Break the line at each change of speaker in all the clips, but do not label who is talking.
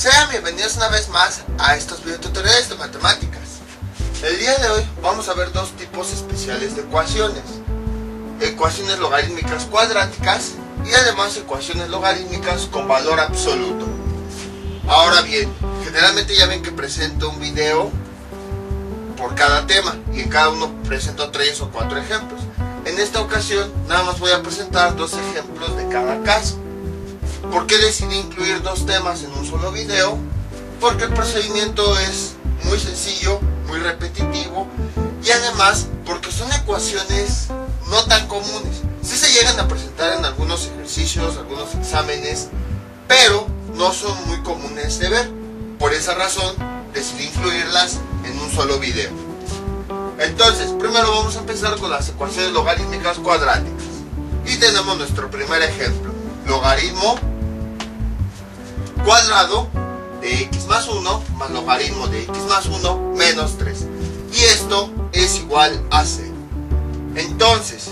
Sean bienvenidos una vez más a estos videotutoriales de matemáticas. El día de hoy vamos a ver dos tipos especiales de ecuaciones: ecuaciones logarítmicas cuadráticas y además ecuaciones logarítmicas con valor absoluto. Ahora bien, generalmente ya ven que presento un video por cada tema y en cada uno presento 3 o 4 ejemplos. En esta ocasión nada más voy a presentar 2 ejemplos de cada caso. ¿Por qué decidí incluir 2 temas en un solo video? Porque el procedimiento es muy sencillo, muy repetitivo y además porque son ecuaciones no tan comunes. Sí se llegan a presentar en algunos ejercicios, algunos exámenes, pero no son muy comunes de ver. Por esa razón decidí incluirlas en un solo video. Entonces, primero vamos a empezar con las ecuaciones logarítmicas cuadráticas. Y tenemos nuestro primer ejemplo: logaritmo cuadrado de x más 1 más logaritmo de x más 1 menos 3. Y esto es igual a 0. Entonces,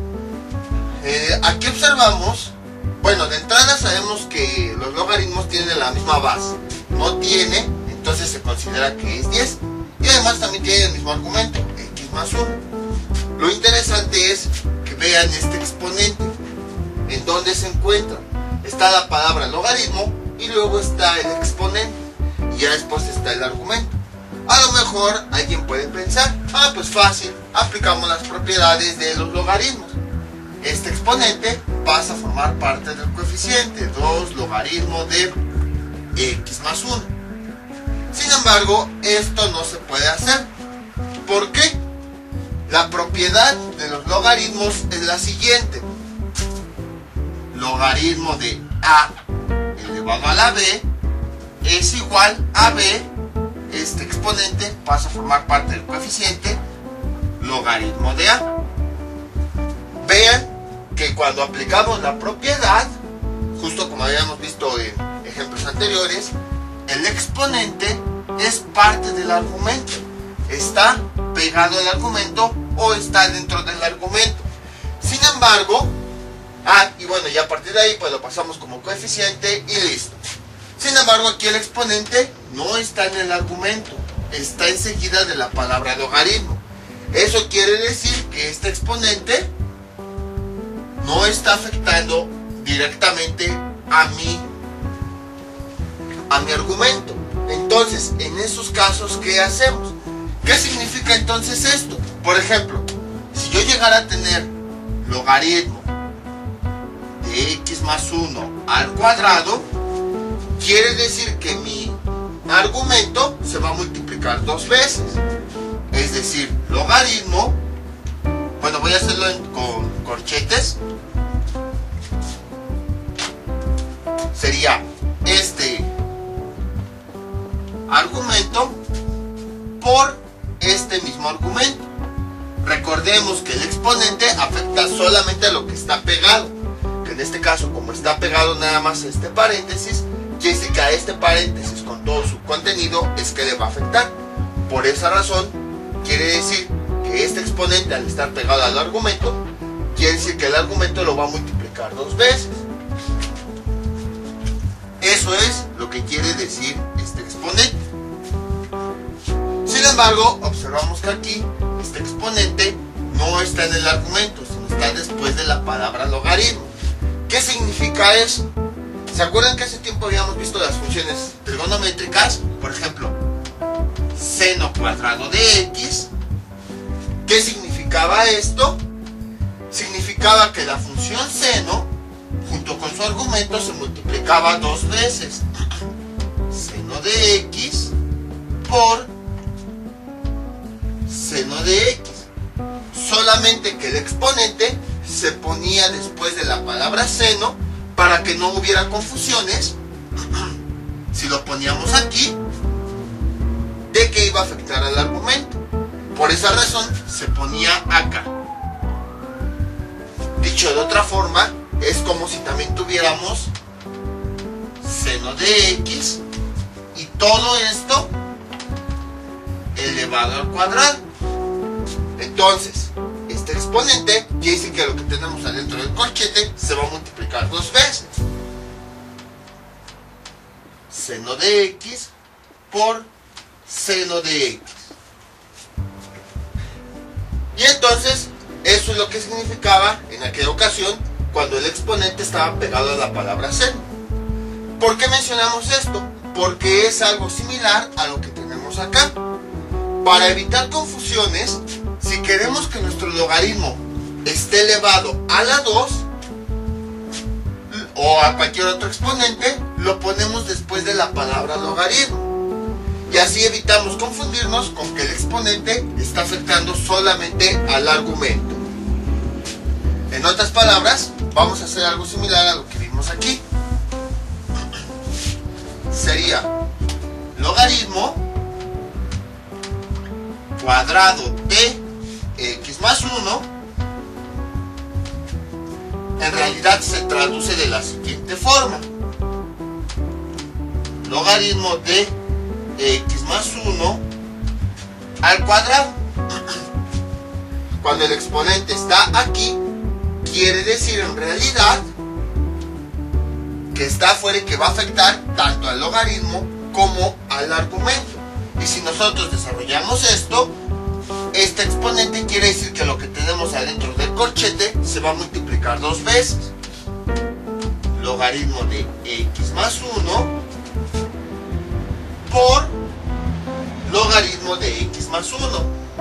aquí observamos, bueno, de entrada sabemos que los logaritmos tienen la misma base. No tiene, entonces se considera que es 10. Y además también tiene el mismo argumento, x más 1. Lo interesante es que vean este exponente. ¿En dónde se encuentra? Está la palabra logaritmo y luego está el exponente y ya después está el argumento. A lo mejor alguien puede pensar, pues fácil, aplicamos las propiedades de los logaritmos. Este exponente pasa a formar parte del coeficiente 2 logaritmo de x más 1. Sin embargo, esto no se puede hacer. ¿Por qué? La propiedad de los logaritmos es la siguiente: logaritmo de a elevado a la b es igual a b. Este exponente pasa a formar parte del coeficiente logaritmo de a. Vean que cuando aplicamos la propiedad, justo como habíamos visto en ejemplos anteriores, el exponente es parte del argumento. Está pegado al argumento o está dentro del argumento. Sin embargo, y bueno, ya a partir de ahí pues lo pasamos como coeficiente y listo. Sin embargo, aquí el exponente no está en el argumento, está enseguida de la palabra logaritmo. Eso quiere decir que este exponente no está afectando directamente a mi argumento. Entonces, en esos casos, ¿qué hacemos? ¿Qué significa entonces esto? Por ejemplo, si yo llegara a tener logaritmo de x más 1 al cuadrado, quiere decir que mi argumento se va a multiplicar 2 veces. Es decir, logaritmo, bueno, voy a hacerlo con corchetes, sería este argumento por este mismo argumento. Recordemos que el exponente afecta solamente a lo que está pegado, que en este caso, como está pegado nada más a este paréntesis, quiere decir que a este paréntesis con todo su contenido es que le va a afectar. Por esa razón quiere decir que este exponente, al estar pegado al argumento, quiere decir que el argumento lo va a multiplicar 2 veces. Eso es lo que quiere decir este exponente. Sin embargo, observamos que aquí este exponente no está en el argumento, sino está después de la palabra logaritmo. ¿Qué significa eso? ¿Se acuerdan que hace tiempo habíamos visto las funciones trigonométricas? Por ejemplo, seno cuadrado de x. ¿Qué significaba esto? Significaba que la función seno, junto con su argumento, se multiplicaba 2 veces. Seno de x por seno de x. Solamente que el exponente se ponía después de la palabra seno para que no hubiera confusiones. Si lo poníamos aquí, de que iba a afectar al argumento. Por esa razón se ponía acá. Dicho de otra forma, es como si también tuviéramos seno de x y todo esto elevado al cuadrado. Entonces, este exponente quiere decir que lo que tenemos adentro del corchete se va a multiplicar 2 veces. coseno de x por seno de x. Y entonces, eso es lo que significaba en aquella ocasión cuando el exponente estaba pegado a la palabra seno. ¿Por qué mencionamos esto? Porque es algo similar a lo que tenemos acá. Para evitar confusiones, si queremos que nuestro logaritmo esté elevado a la 2 o a cualquier otro exponente, lo ponemos después de la palabra logaritmo. Y así evitamos confundirnos con que el exponente está afectando solamente al argumento. En otras palabras, vamos a hacer algo similar a lo que vimos aquí. Sería logaritmo cuadrado de x más 1. En realidad se traduce de la siguiente forma: logaritmo de x más 1 al cuadrado. Cuando el exponente está aquí, quiere decir en realidad que está afuera y que va a afectar tanto al logaritmo como al argumento. Y si nosotros desarrollamos esto, este exponente quiere decir que lo que tenemos adentro del corchete se va a multiplicar 2 veces. Logaritmo de x más 1 por logaritmo de x más 1.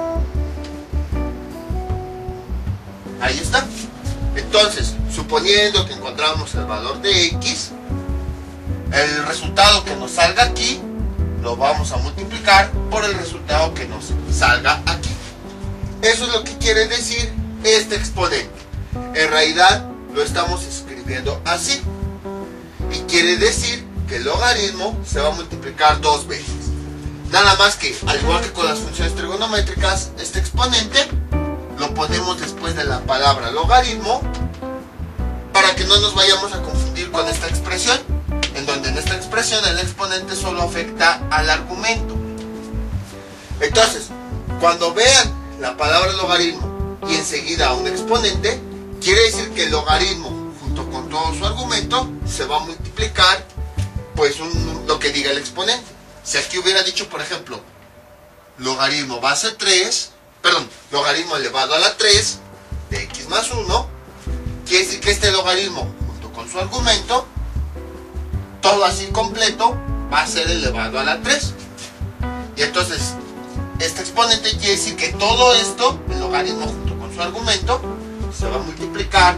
Ahí está. Entonces, suponiendo que encontramos el valor de x, el resultado que nos salga aquí lo vamos a multiplicar por el resultado que nos salga aquí. Eso es lo que quiere decir este exponente. En realidad lo estamos escribiendo así, y quiere decir que el logaritmo se va a multiplicar 2 veces. Nada más que, al igual que con las funciones trigonométricas, este exponente lo ponemos después de la palabra logaritmo para que no nos vayamos a confundir con esta expresión, en donde en esta expresión el exponente solo afecta al argumento. Entonces, cuando vean la palabra logaritmo y enseguida un exponente, quiere decir que el logaritmo junto con todo su argumento se va a multiplicar pues lo que diga el exponente. Si aquí hubiera dicho, por ejemplo, logaritmo base 3, logaritmo elevado a la 3 de x más 1, quiere decir que este logaritmo junto con su argumento, todo así completo, va a ser elevado a la 3. Y entonces, este exponente quiere decir que todo esto, el logaritmo junto con su argumento, se va a multiplicar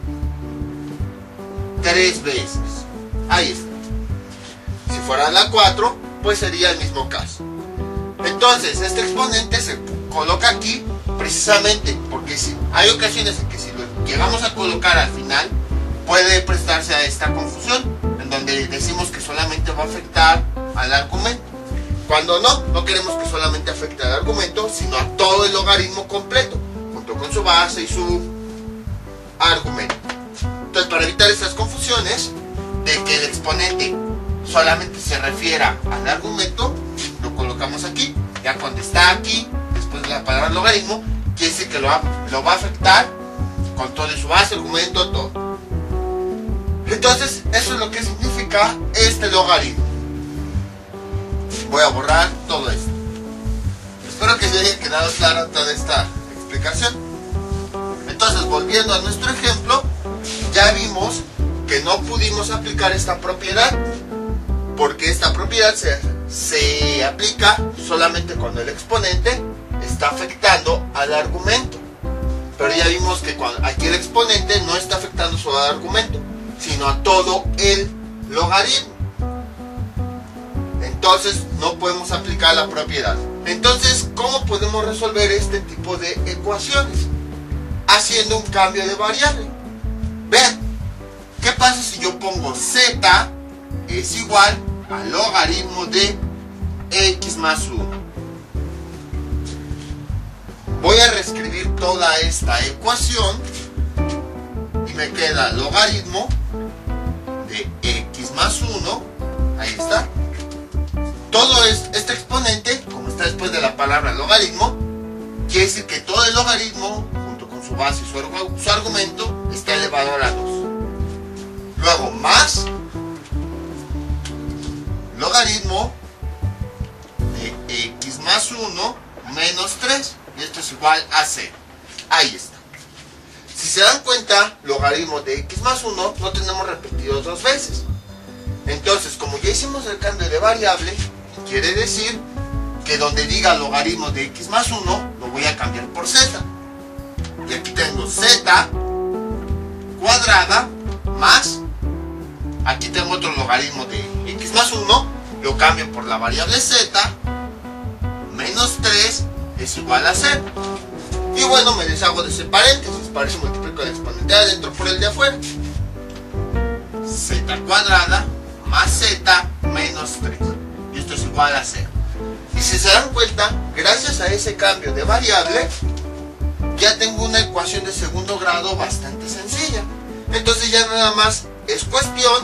3 veces. Ahí está. Si fuera la 4, pues sería el mismo caso. Entonces, este exponente se coloca aquí precisamente porque hay ocasiones en que si lo llegamos a colocar al final, puede prestarse a esta confusión, en donde decimos que solamente va a afectar al argumento. Cuando no queremos que solamente afecte al argumento, sino a todo el logaritmo completo, junto con su base y su argumento. Entonces, para evitar estas confusiones de que el exponente solamente se refiera al argumento, lo colocamos aquí. Ya cuando está aquí, después de la palabra logaritmo, quiere decir que lo va a afectar con todo su base, argumento, todo. Entonces, eso es lo que significa este logaritmo. Voy a borrar todo esto. Espero que se haya quedado clara toda esta explicación. Entonces, volviendo a nuestro ejemplo, ya vimos que no pudimos aplicar esta propiedad, porque esta propiedad se aplica solamente cuando el exponente está afectando al argumento. Pero ya vimos que aquí el exponente no está afectando solo al argumento, sino a todo el logaritmo. Entonces no podemos aplicar la propiedad. Entonces, ¿cómo podemos resolver este tipo de ecuaciones? Haciendo un cambio de variable. Vean, ¿qué pasa si yo pongo z es igual al logaritmo de x más 1? Voy a reescribir toda esta ecuación y me queda logaritmo de x más 1. Ahí está. Todo este exponente, como está después de la palabra logaritmo, quiere decir que todo el logaritmo, junto con su base y su argumento, está elevado a la 2. Luego más logaritmo de x más 1 menos 3. Y esto es igual a 0. Ahí está. Si se dan cuenta, logaritmo de x más 1 no tenemos repetido dos veces. Entonces, como ya hicimos el cambio de variable, quiere decir que donde diga logaritmo de x más 1, lo voy a cambiar por z. Y aquí tengo z cuadrada más, aquí tengo otro logaritmo de x más 1, lo cambio por la variable z, menos 3 es igual a 0. Y bueno, me deshago de ese paréntesis, para eso multiplico el exponente de adentro por el de afuera. Z cuadrada más z menos 3. Y esto es igual a 0. Y si se dan cuenta, gracias a ese cambio de variable, ya tengo una ecuación de segundo grado bastante sencilla. Entonces ya nada más es cuestión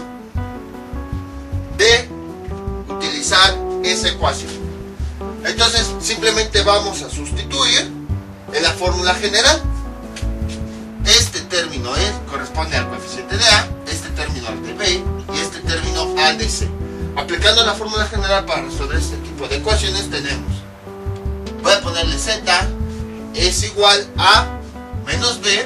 de utilizar esa ecuación. Entonces simplemente vamos a sustituir en la fórmula general. Este término corresponde al coeficiente de A, este término al de B y este término al de C. Aplicando la fórmula general para resolver este tipo de ecuaciones tenemos, voy a ponerle Z es igual a menos B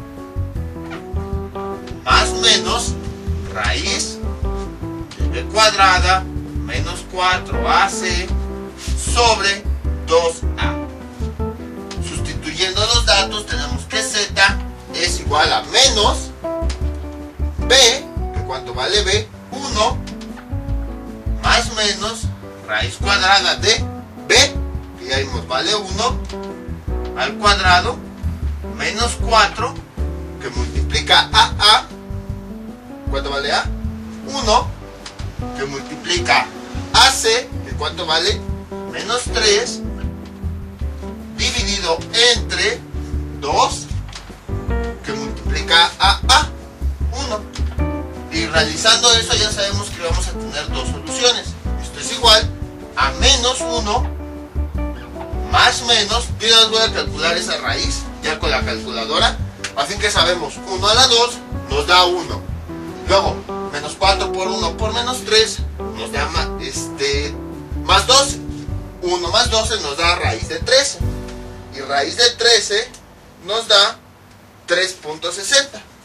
más menos raíz de B cuadrada menos 4AC sobre 2A. Sustituyendo los datos tenemos que Z es igual a menos B, que cuánto vale B, 1 más menos raíz cuadrada de B, que ya vimos vale 1, al cuadrado, menos 4, que multiplica a A, ¿cuánto vale A? 1, que multiplica a C, que cuánto vale menos 3, dividido entre 2, que multiplica a A, 1. Y realizando eso ya sabemos que vamos a tener dos soluciones. Esto es igual a menos 1 más menos, yo ya voy a calcular esa raíz ya con la calculadora, a fin que sabemos 1 a la 2 nos da 1. Luego, menos 4 por 1 por menos 3 nos da más 12. 1 más 12 nos da raíz de 13. Y raíz de 13 nos da 3.60.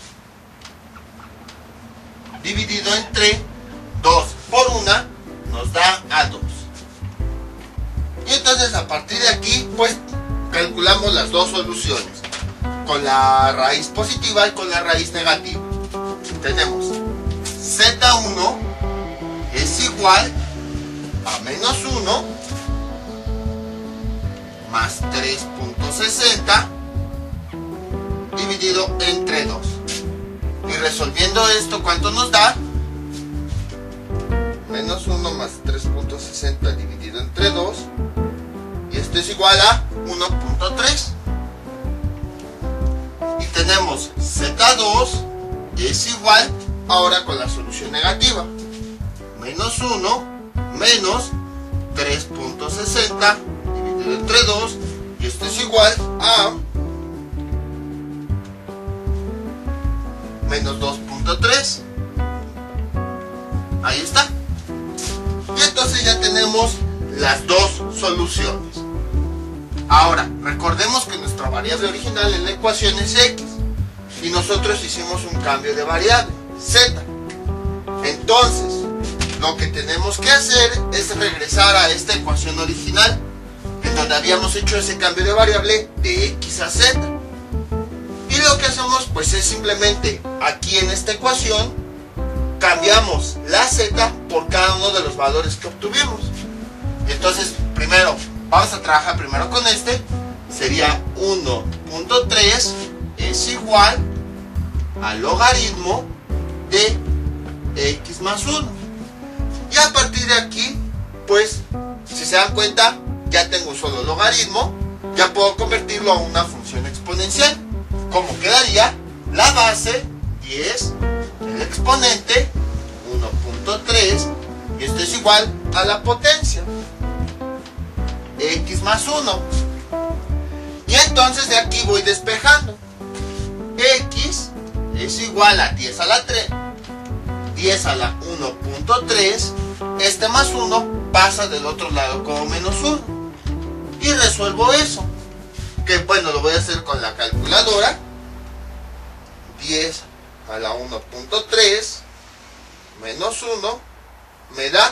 Dividido entre 2 por 1 nos da a 2. Y entonces a partir de aquí pues calculamos las dos soluciones, con la raíz positiva y con la raíz negativa. Tenemos Z1 es igual a menos 1 más 3.60 dividido entre 2. Y resolviendo esto, ¿cuánto nos da? Menos 1 más 3.60 dividido entre 2. Y esto es igual a 1.3. Y tenemos Z2 es igual, ahora con la solución negativa, menos 1 menos 3.60 dividido entre 2. Y esto es igual a menos 2.3. Ahí está. Y entonces ya tenemos las dos soluciones. Ahora, recordemos que nuestra variable original en la ecuación es x y nosotros hicimos un cambio de variable, z. Entonces, lo que tenemos que hacer es regresar a esta ecuación original, en donde habíamos hecho ese cambio de variable de x a z. Y lo que hacemos pues es simplemente aquí en esta ecuación cambiamos la z por cada uno de los valores que obtuvimos. Y entonces primero vamos a trabajar primero con este, sería 1.3 es igual al logaritmo de x más 1. Y a partir de aquí pues si se dan cuenta ya tengo un solo logaritmo, ya puedo convertirlo a una función exponencial. ¿Cómo quedaría? La base 10, el exponente 1.3 y esto es igual a la potencia x más 1. Y entonces de aquí voy despejando. X es igual a 10 a la 3, 10 a la 1.3 este más 1 pasa del otro lado como menos 1. Y resuelvo eso. Que bueno, lo voy a hacer con la calculadora. 10 a la 1.3 menos 1 me da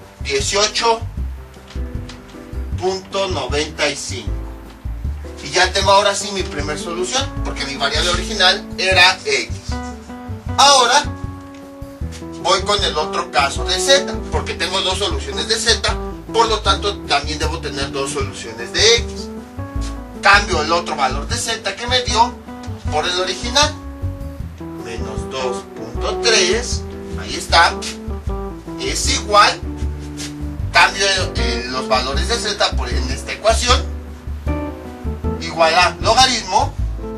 18.95. Y ya tengo ahora sí mi primer solución, porque mi variable original era x. Ahora voy con el otro caso de z, porque tengo dos soluciones de z, por lo tanto también debo tener dos soluciones de x. Cambio el otro valor de z que me dio por el original. Menos 2.3, ahí está, es igual, cambio los valores de z en esta ecuación, igual a logaritmo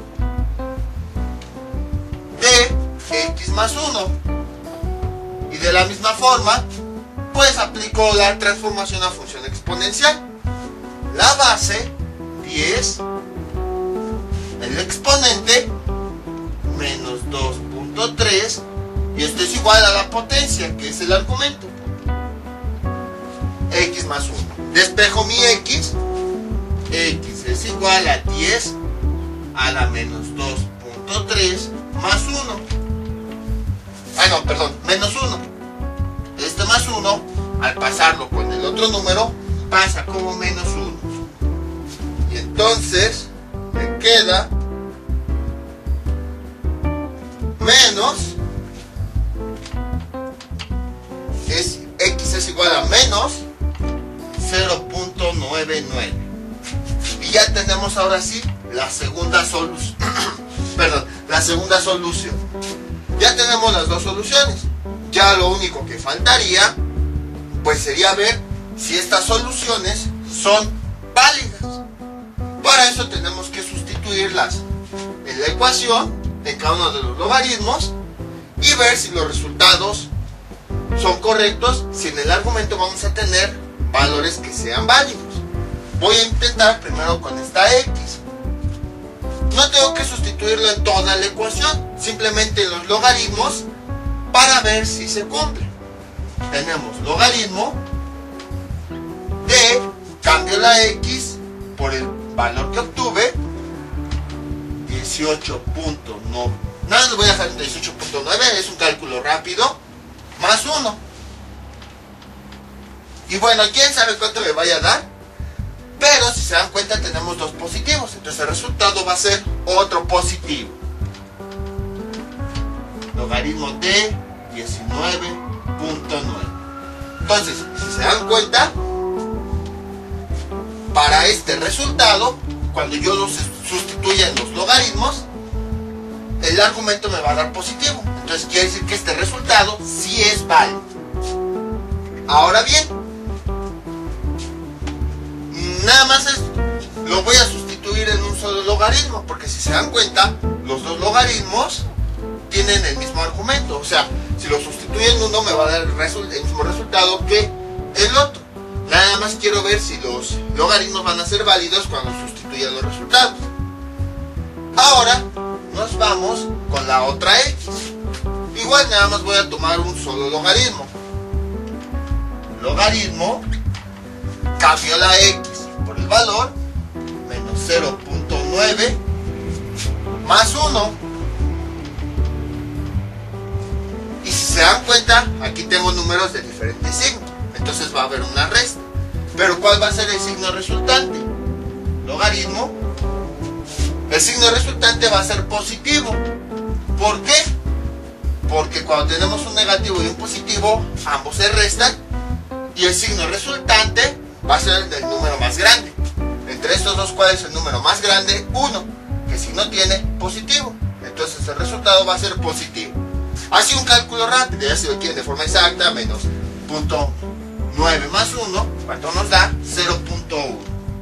de x más 1. Y de la misma forma, pues aplico la transformación a función exponencial. La base 10, el exponente menos 2.3, y esto es igual a la potencia, que es el argumento, x más 1. Despejo mi x es igual a 10 a la menos 2.3 más 1. Ah, no, perdón, menos 1. Este más 1, al pasarlo con el otro número, pasa como menos 1. Y entonces me queda menos, x es igual a menos 0.99. Y ya tenemos ahora sí la segunda solución. Perdón, la segunda solución. Ya tenemos las dos soluciones. Ya lo único que faltaría pues sería ver si estas soluciones son válidas. Para eso tenemos que sustituirlas en la ecuación en cada uno de los logaritmos y ver si los resultados son correctos, si en el argumento vamos a tener valores que sean válidos. Voy a intentar primero con esta x. No tengo que sustituirlo en toda la ecuación, simplemente en los logaritmos para ver si se cumple. Tenemos logaritmo de, cambio la x por el valor que obtuve, 18.9, nada, lo voy a dejar en 18.9, es un cálculo rápido, más 1. Y bueno, quién sabe cuánto me vaya a dar, pero si se dan cuenta tenemos dos positivos, entonces el resultado va a ser otro positivo. Logaritmo de 19.9. Entonces, si se dan cuenta, para este resultado, cuando yo los sustituya en los logaritmos, el argumento me va a dar positivo. Entonces quiere decir que este resultado sí es válido. Ahora bien, nada más lo voy a sustituir en un solo logaritmo, porque si se dan cuenta, los dos logaritmos tienen el mismo argumento. O sea, si lo sustituyo en uno me va a dar el mismo resultado que el otro. Nada más quiero ver si los logaritmos van a ser válidos cuando sustituya los resultados. Ahora nos vamos con la otra x. Igual nada más voy a tomar un solo logaritmo. Logaritmo, cambio la x por el valor, menos 0.9 más 1. Y si se dan cuenta, aquí tengo números de diferentes signos. Entonces va a haber una resta. Pero ¿cuál va a ser el signo resultante? Logaritmo. El signo resultante va a ser positivo. ¿Por qué? Porque cuando tenemos un negativo y un positivo, ambos se restan. Y el signo resultante va a ser el del número más grande. Entre estos dos, ¿cuál es el número más grande? 1, que si no tiene positivo. Entonces el resultado va a ser positivo. Así un cálculo rápido, ya si lo quieren de forma exacta, menos 0.9 más 1, ¿cuánto nos da? 0.1.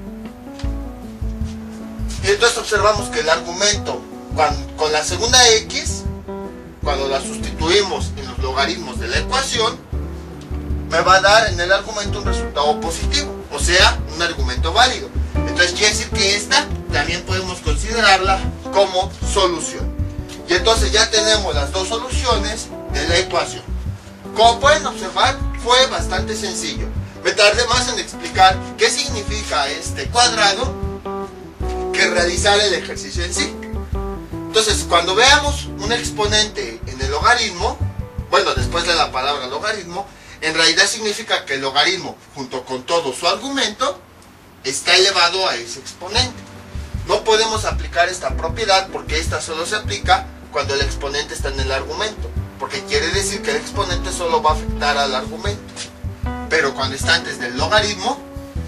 Y entonces observamos que el argumento con la segunda x, cuando la sustituimos en los logaritmos de la ecuación, me va a dar en el argumento un resultado positivo, o sea, un argumento válido. Entonces quiere decir que esta también podemos considerarla como solución. Y entonces ya tenemos las dos soluciones de la ecuación. Como pueden observar, fue bastante sencillo. Me tardé más en explicar qué significa este cuadrado que realizar el ejercicio en sí. Entonces, cuando veamos un exponente en el logaritmo, bueno, después de la palabra logaritmo, en realidad significa que el logaritmo, junto con todo su argumento, está elevado a ese exponente. No podemos aplicar esta propiedad porque esta solo se aplica cuando el exponente está en el argumento, porque quiere decir que el exponente solo va a afectar al argumento. Pero cuando está antes del logaritmo,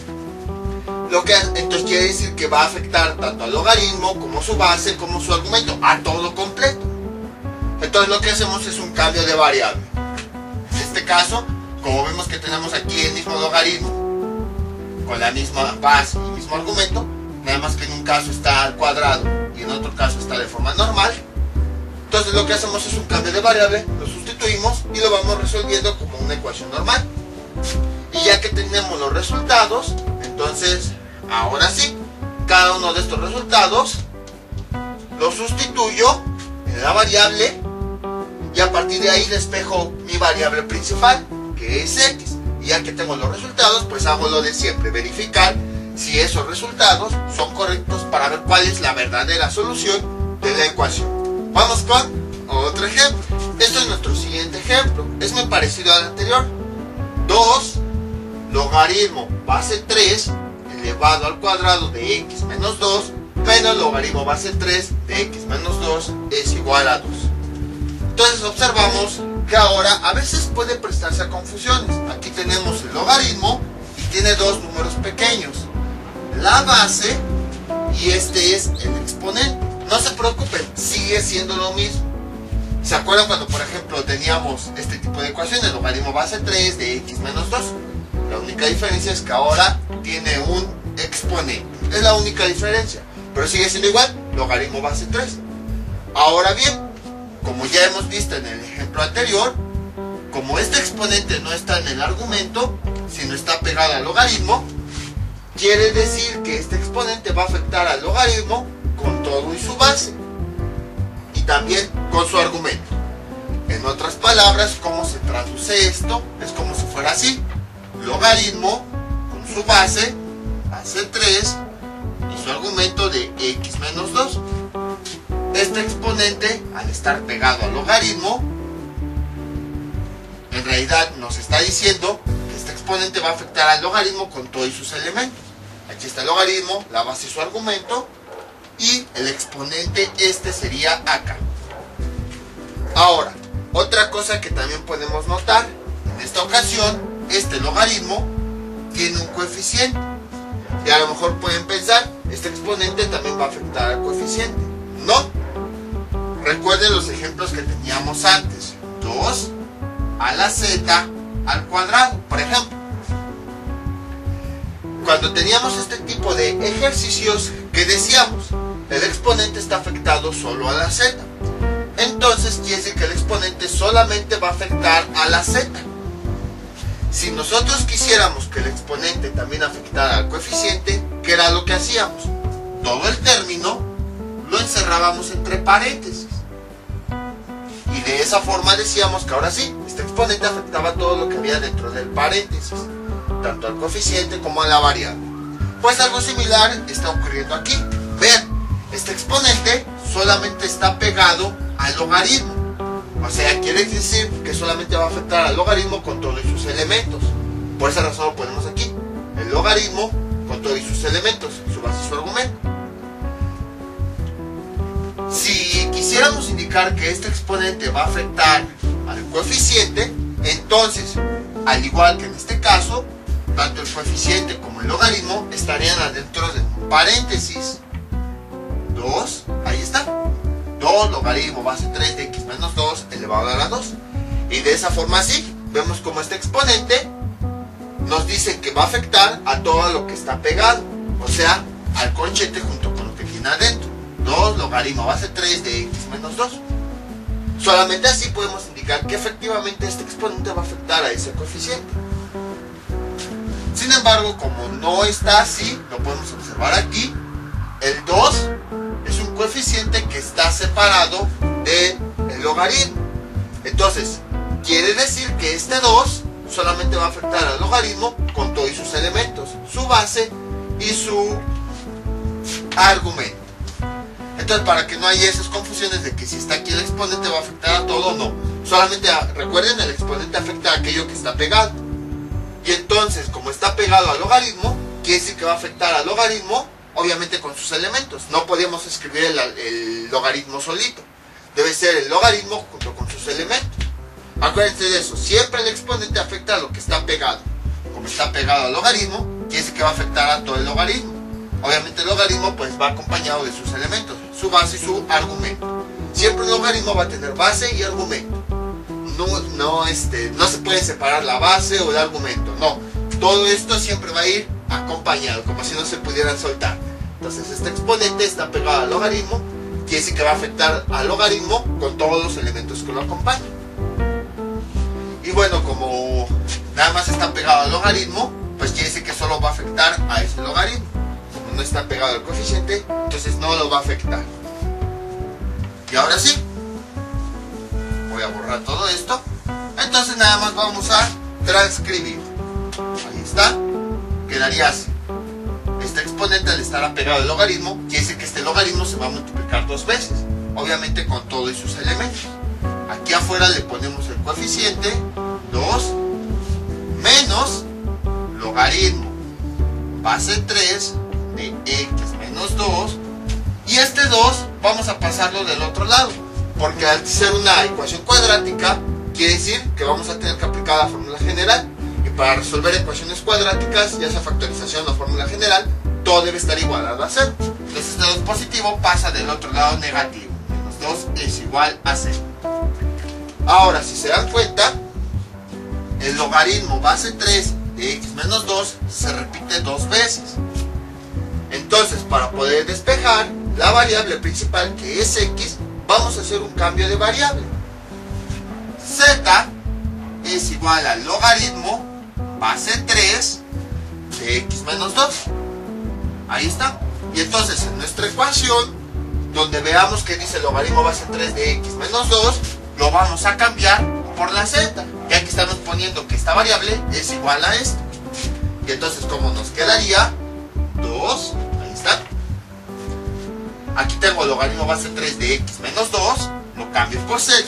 entonces quiere decir que va a afectar tanto al logaritmo como su base, como su argumento, a todo completo. Entonces lo que hacemos es un cambio de variable. En este caso, como vemos que tenemos aquí el mismo logaritmo, con la misma base y mismo argumento, nada más que en un caso está al cuadrado y en otro caso está de forma normal. Entonces lo que hacemos es un cambio de variable, lo sustituimos y lo vamos resolviendo como una ecuación normal. Y ya que tenemos los resultados, entonces ahora sí, cada uno de estos resultados lo sustituyo en la variable y a partir de ahí despejo mi variable principal, que es x. Y ya que tengo los resultados, pues hago lo de siempre, verificar si esos resultados son correctos para ver cuál es la verdadera solución de la ecuación. Vamos con otro ejemplo. Este es nuestro siguiente ejemplo. Es muy parecido al anterior. 2 logaritmo base 3 elevado al cuadrado de x menos 2 menos logaritmo base 3 de x menos 2 es igual a 2. Entonces observamos que ahora a veces puede prestarse a confusiones. Aquí tenemos el logaritmo y tiene dos números pequeños, la base y este es el exponente. No se preocupen, sigue siendo lo mismo. ¿Se acuerdan cuando por ejemplo teníamos este tipo de ecuaciones, logaritmo base 3 de x menos 2? La única diferencia es que ahora tiene un exponente, es la única diferencia, pero sigue siendo igual, logaritmo base 3. Ahora bien, como ya hemos visto en el ejemplo anterior, como este exponente no está en el argumento, sino está pegado al logaritmo, quiere decir que este exponente va a afectar al logaritmo con todo y su base, y también con su argumento. En otras palabras, ¿cómo se traduce esto? Es como si fuera así: logaritmo con su base, base 3, y su argumento de x menos 2. Este exponente, al estar pegado al logaritmo, en realidad nos está diciendo que este exponente va a afectar al logaritmo con todos sus elementos. Aquí está el logaritmo, la base y su argumento, y el exponente este sería acá. Ahora, otra cosa que también podemos notar, en esta ocasión, este logaritmo tiene un coeficiente. Y a lo mejor pueden pensar, este exponente también va a afectar al coeficiente. No. Recuerden los ejemplos que teníamos antes. 2 a la z al cuadrado, por ejemplo. Cuando teníamos este tipo de ejercicios, ¿qué decíamos? El exponente está afectado solo a la z. Entonces quiere decir que el exponente solamente va a afectar a la z. Si nosotros quisiéramos que el exponente también afectara al coeficiente, ¿qué era lo que hacíamos? Todo el término lo encerrábamos entre paréntesis. Y de esa forma decíamos que ahora sí, este exponente afectaba todo lo que había dentro del paréntesis, tanto al coeficiente como a la variable. Pues algo similar está ocurriendo aquí. Vean, este exponente solamente está pegado al logaritmo. O sea, quiere decir que solamente va a afectar al logaritmo con todos sus elementos. Por esa razón lo ponemos aquí. El logaritmo con todos sus elementos, su base y su argumento. Si quisiéramos indicar que este exponente va a afectar al coeficiente, entonces, al igual que en este caso, tanto el coeficiente como el logaritmo estarían adentro de un paréntesis. 2, ahí está. 2 logaritmo base 3 de x menos 2 elevado a la 2. Y de esa forma así, vemos como este exponente nos dice que va a afectar a todo lo que está pegado. O sea, al corchete junto con lo que tiene adentro. 2 logaritmo base 3 de x menos 2. Solamente así podemos indicar que efectivamente este exponente va a afectar a ese coeficiente. Sin embargo, como no está así, lo podemos observar aquí. El 2 es un coeficiente que está separado del logaritmo. Entonces, quiere decir que este 2 solamente va a afectar al logaritmo con todos sus elementos, su base y su argumento. Entonces, para que no haya esas confusiones de que si está aquí el exponente va a afectar a todo, no. Solamente recuerden, el exponente afecta a aquello que está pegado. Y entonces, como está pegado al logaritmo, quiere decir que va a afectar al logaritmo, obviamente con sus elementos. No podemos escribir el logaritmo solito. Debe ser el logaritmo junto con sus elementos. Acuérdense de eso, siempre el exponente afecta a lo que está pegado. Como está pegado al logaritmo, quiere decir que va a afectar a todo el logaritmo. Obviamente el logaritmo pues va acompañado de sus elementos, su base y su argumento. Siempre un logaritmo va a tener base y argumento. No se puede separar la base o el argumento, no. Todo esto siempre va a ir acompañado, como si no se pudieran soltar. Entonces este exponente está pegado al logaritmo, quiere decir que va a afectar al logaritmo con todos los elementos que lo acompañan. Y bueno, como nada más está pegado al logaritmo, pues quiere decir que solo va a afectar a ese logaritmo. Como no está pegado al coeficiente, entonces no lo va a afectar. Y ahora sí, voy a borrar todo esto. Entonces nada más vamos a transcribir. Ahí está. Quedaría así. Este exponente al estar apegado al logaritmo, quiere decir que este logaritmo se va a multiplicar 2 veces. Obviamente con todos sus elementos. Aquí afuera le ponemos el coeficiente 2 menos logaritmo base 3 de x menos 2. Y este 2 vamos a pasarlo del otro lado, porque al ser una ecuación cuadrática quiere decir que vamos a tener que aplicar la fórmula general. Y para resolver ecuaciones cuadráticas, ya sea factorización o fórmula general, todo debe estar igualado a 0. Entonces este 2 positivo pasa del otro lado negativo. Menos 2 es igual a 0. Ahora, si se dan cuenta, el logaritmo base 3 de x menos 2 se repite 2 veces. Entonces, para poder despejar la variable principal, que es x, vamos a hacer un cambio de variable. Z es igual al logaritmo base 3 de x menos 2. Ahí está. Y entonces en nuestra ecuación, donde veamos que dice logaritmo base 3 de x menos 2, lo vamos a cambiar por la z, ya que estamos poniendo que esta variable es igual a esto. Y entonces, ¿cómo nos quedaría? 2, ahí está. Aquí tengo logaritmo base 3 de x menos 2, lo cambio por z,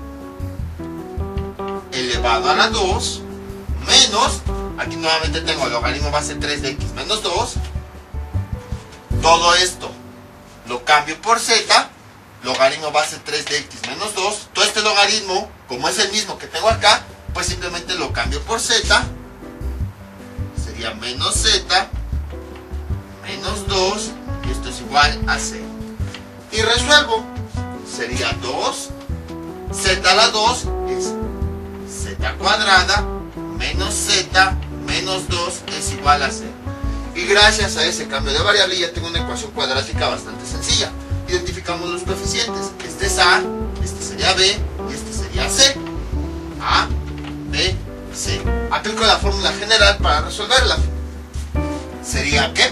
elevado a la 2, menos, aquí nuevamente tengo logaritmo base 3 de x menos 2, todo esto lo cambio por z, logaritmo base 3 de x menos 2, todo este logaritmo, como es el mismo que tengo acá, pues simplemente lo cambio por z, sería menos z, menos 2, y esto es igual a 0. Y resuelvo, sería 2, z a la 2 es z cuadrada, menos z, menos 2 es igual a 0. Y gracias a ese cambio de variable ya tengo una ecuación cuadrática bastante sencilla. Identificamos los coeficientes. Este es A, este sería B y este sería C. A, B, C. Aplico la fórmula general para resolverla. Sería que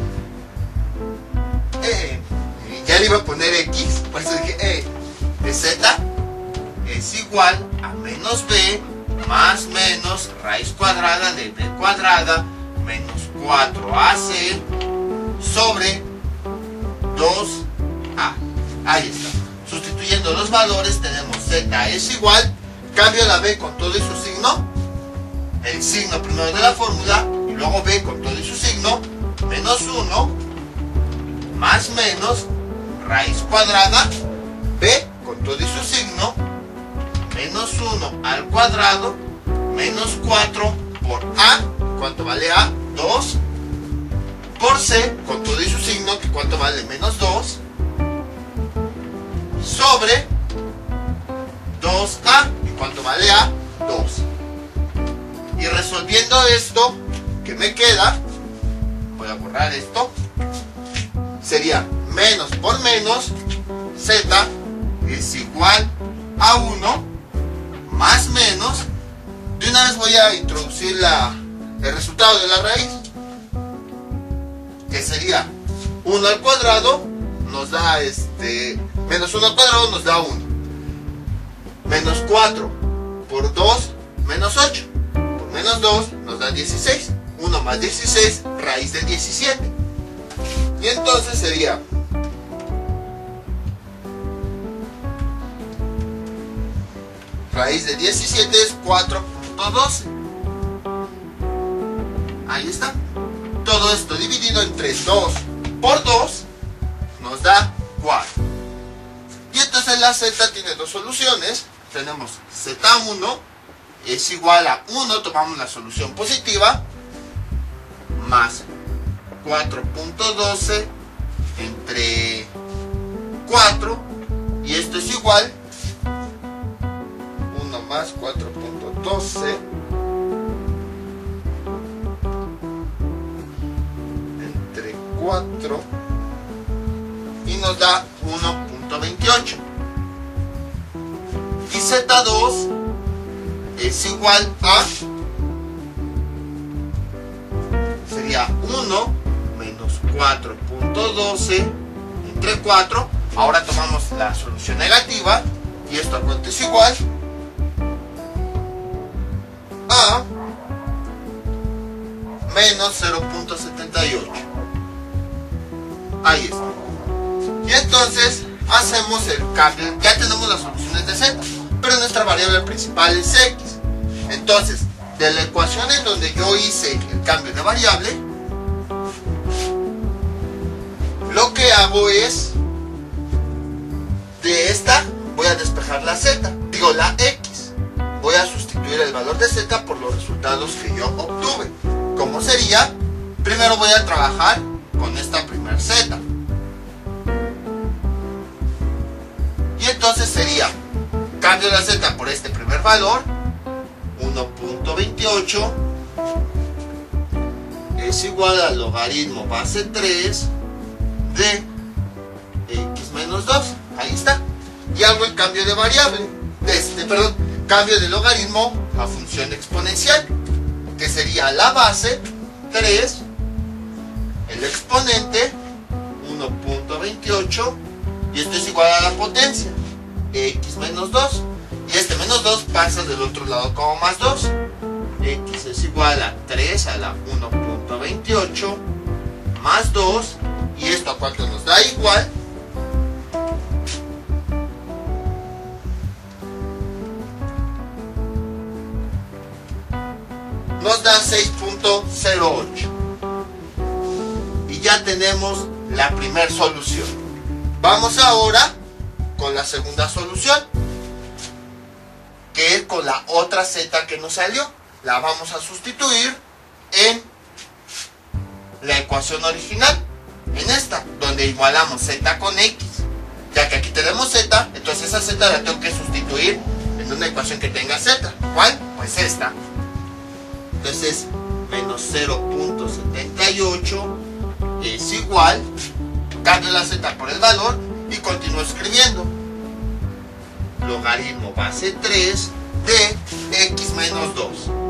ya le iba a poner X, por eso dije de Z es igual a menos B más menos raíz cuadrada de B cuadrada menos 4AC sobre 2A. Ahí está. Sustituyendo los valores tenemos Z es igual, cambio la B con todo y su signo, el signo primero de la fórmula y luego B con todo y su signo, menos 1 más menos raíz cuadrada B con todo y su signo, menos 1 al cuadrado, menos 4 por A, ¿cuánto vale A? 2, por C, con todo y su signo, que cuánto vale menos 2, sobre 2A, y cuánto vale A, 2. Y resolviendo esto, que me queda, voy a borrar esto, sería menos por menos, Z es igual a 1, más menos, de una vez voy a introducir el resultado de la raíz, que sería 1 al cuadrado nos da menos 1 al cuadrado nos da 1, menos 4 por 2 menos 8, menos 2 nos da 16. 1 más 16, raíz de 17. Y entonces sería raíz de 17 es 4.12. Ahí está. Todo esto dividido entre 2 por 2 nos da 4. Y entonces la z tiene dos soluciones. Tenemos z1 es igual a 1, tomamos la solución positiva, más 4.12 entre 4, y esto es igual 1 más 4.12 entre 4 y nos da 1.28. Y z2 es igual a, sería 1 menos 4.12 entre 4. Ahora tomamos la solución negativa y esto a cuánto es igual a menos 0.78. Ahí está. Y entonces hacemos el cambio. Ya tenemos las soluciones de z, pero nuestra variable principal es x. Entonces, de la ecuación en donde yo hice el cambio de variable, lo que hago es, de esta voy a despejar la z, digo la x. Voy a sustituir el valor de z por los resultados que yo obtuve. ¿Cómo sería? Primero voy a trabajar con esta primer z. Y entonces sería, cambio la z por este primer valor, 1.28 es igual al logaritmo base 3 de x menos 2. Ahí está. Y hago el cambio de variable, cambio de logaritmo a función exponencial, que sería la base 3, el exponente 1.28, y esto es igual a la potencia x menos 2, y este menos 2 pasa del otro lado como más 2. X es igual a 3 a la 1.28 más 2, y esto a cuánto nos da igual nos da 6.08. Y ya tenemos la primera solución. Vamos ahora con la segunda solución, que es con la otra z que nos salió. La vamos a sustituir en la ecuación original, en esta, donde igualamos z con x. Ya que aquí tenemos z, entonces esa z la tengo que sustituir en una ecuación que tenga z. ¿Cuál? Pues esta. Entonces, menos 0.78 es igual, cambio la z por el valor y continúo escribiendo logaritmo base 3 de x menos 2.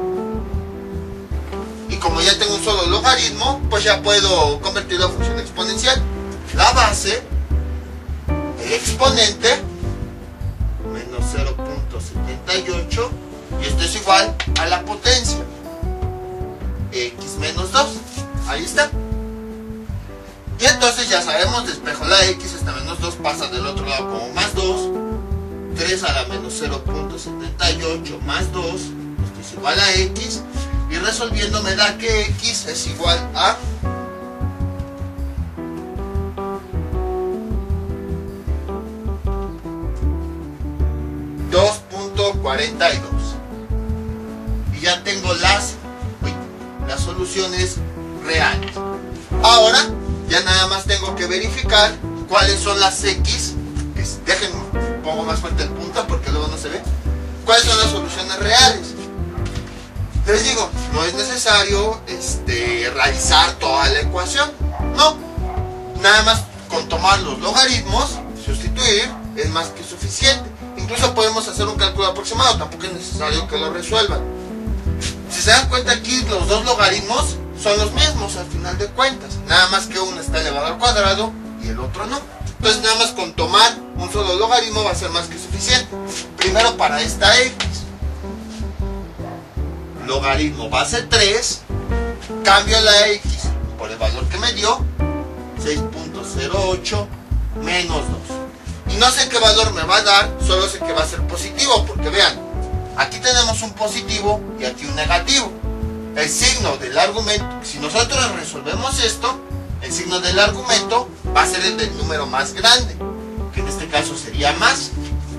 Y como ya tengo un solo logaritmo, pues ya puedo convertirlo a función exponencial. La base, el exponente, menos 0.78, y esto es igual a la potencia, x menos 2. Ahí está. Y entonces ya sabemos, despejo la x, esta menos 2 pasa del otro lado como más 2. 3 a la menos 0.78 más 2, esto es igual a x. Y resolviendo me da que x es igual a 2.42. Y ya tengo las soluciones reales. Ahora ya nada más tengo que verificar cuáles son las x. Déjenme, pongo más fuerte el punto porque luego no se ve. ¿Cuáles son las soluciones reales? Les digo, no es necesario realizar toda la ecuación. No, nada más con tomar los logaritmos, sustituir, es más que suficiente. Incluso podemos hacer un cálculo aproximado, tampoco es necesario que lo resuelvan. Si se dan cuenta, aquí los dos logaritmos son los mismos al final de cuentas, nada más que uno está elevado al cuadrado y el otro no. Entonces nada más con tomar un solo logaritmo va a ser más que suficiente. Primero para esta x, logaritmo base 3, cambio la x por el valor que me dio, 6.08 menos 2. Y no sé qué valor me va a dar, solo sé que va a ser positivo, porque vean, aquí tenemos un positivo y aquí un negativo. El signo del argumento, si nosotros resolvemos esto, el signo del argumento va a ser el del número más grande, que en este caso sería más.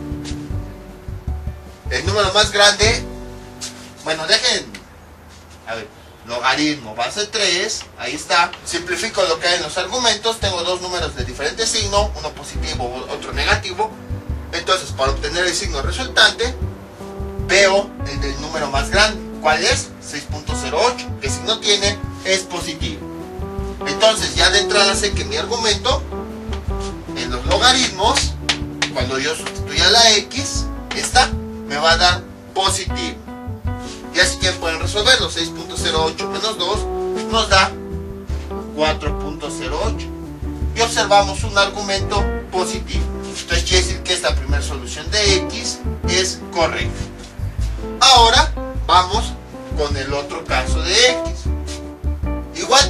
El número más grande, bueno, dejen, a ver, logaritmo base 3, ahí está. Simplifico lo que hay en los argumentos, tengo dos números de diferente signo, uno positivo, otro negativo. Entonces, para obtener el signo resultante, veo el del número más grande. ¿Cuál es? 6.08. ¿Qué signo tiene? Es positivo. Entonces, ya de entrada sé que mi argumento en los logaritmos, cuando yo sustituya la x, esta me va a dar positivo. Y así que pueden resolverlo. 6.08 menos 2 nos da 4.08. Y observamos un argumento positivo. Entonces quiere decir que esta primera solución de x es correcta. Ahora vamos con el otro caso de x. Igual,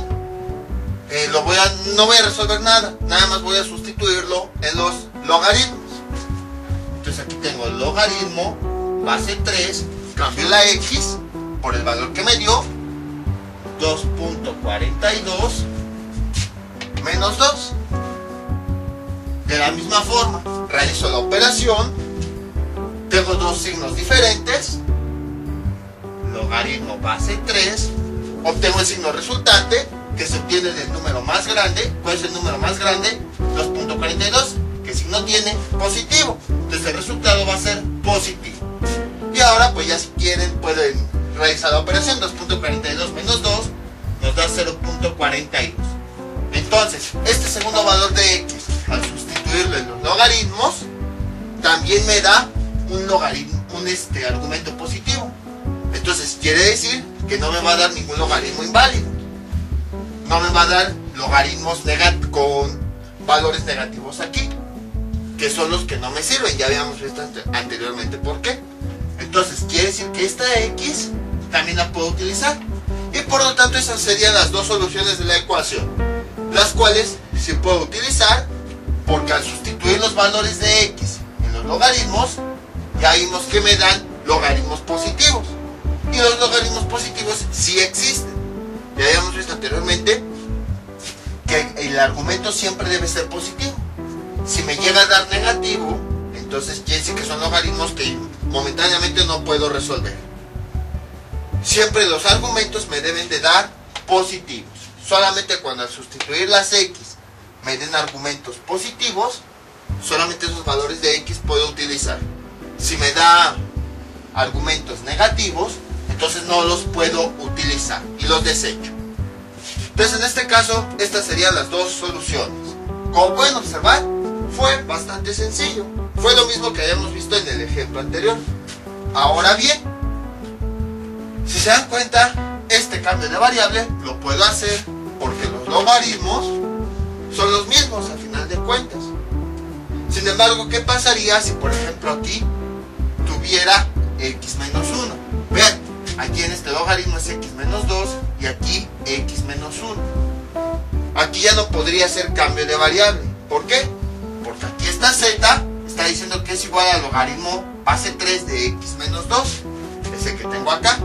no voy a resolver nada, nada más voy a sustituirlo en los logaritmos. Entonces aquí tengo el logaritmo base 3, cambio la x por el valor que me dio, 2.42 menos 2. De la misma forma, realizo la operación, tengo dos signos diferentes, logaritmo base 3, obtengo el signo resultante, que se obtiene del número más grande. ¿Cuál es el número más grande? 2.42. ¿Qué signo tiene? Positivo. Entonces el resultado va a ser positivo. Y ahora, pues ya si quieren, pueden realizar la operación. 2.42 menos 2 nos da 0.42. Entonces, este segundo valor de x, al sustituirlo en los logaritmos, también me da un logaritmo, un argumento positivo. Entonces quiere decir que no me va a dar ningún logaritmo inválido. No me va a dar logaritmos con valores negativos aquí, que son los que no me sirven. Ya habíamos visto anteriormente por qué. Entonces quiere decir que esta x también la puedo utilizar. Y por lo tanto esas serían las dos soluciones de la ecuación, las cuales se puedo utilizar porque al sustituir los valores de x en los logaritmos, ya vimos que me dan logaritmos positivos. Y los logaritmos positivos sí existen. Ya habíamos visto anteriormente que el argumento siempre debe ser positivo. Si me llega a dar negativo, entonces quiere decir que son logaritmos que momentáneamente no puedo resolver. Siempre los argumentos me deben de dar positivos. Solamente cuando al sustituir las x me den argumentos positivos, solamente esos valores de x puedo utilizar. Si me da argumentos negativos, entonces no los puedo utilizar y los desecho. Entonces en este caso, estas serían las dos soluciones. Como pueden observar, fue bastante sencillo. Fue lo mismo que habíamos visto en el ejemplo anterior. Ahora bien, si se dan cuenta, este cambio de variable lo puedo hacer porque los logaritmos son los mismos al final de cuentas. Sin embargo, ¿qué pasaría si por ejemplo aquí tuviera x menos 1? Vean, aquí en este logaritmo es x menos 2 y aquí x menos 1. Aquí ya no podría hacer cambio de variable. ¿Por qué? Porque aquí esta z está diciendo que es igual al logaritmo base 3 de x menos 2, ese que tengo acá.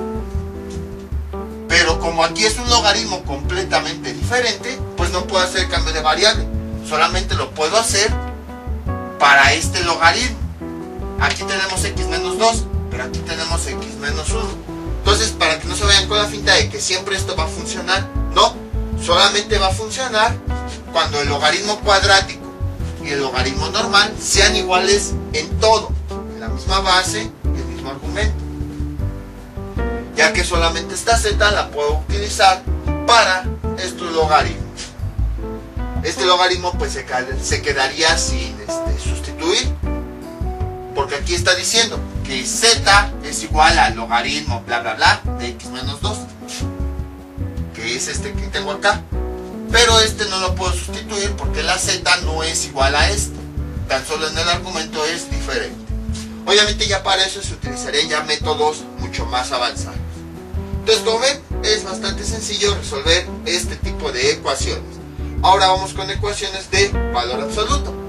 Pero como aquí es un logaritmo completamente diferente, pues no puedo hacer cambio de variable. Solamente lo puedo hacer para este logaritmo. Aquí tenemos x menos 2, pero aquí tenemos x menos 1. Entonces, para que no se vayan con la finta de que siempre esto va a funcionar, no, solamente va a funcionar cuando el logaritmo cuadrático y el logaritmo normal sean iguales en todo, en la misma base y el mismo argumento, ya que solamente esta z la puedo utilizar para estos logaritmos. Este logaritmo pues se quedaría sin sustituir, porque aquí está diciendo que z es igual al logaritmo bla bla bla de x menos 2, que es este que tengo acá. Pero este no lo puedo sustituir porque la z no es igual a este, tan solo en el argumento es diferente. Obviamente ya para eso se utilizarían ya métodos mucho más avanzados. Entonces, como ven, es bastante sencillo resolver este tipo de ecuaciones. Ahora vamos con ecuaciones de valor absoluto.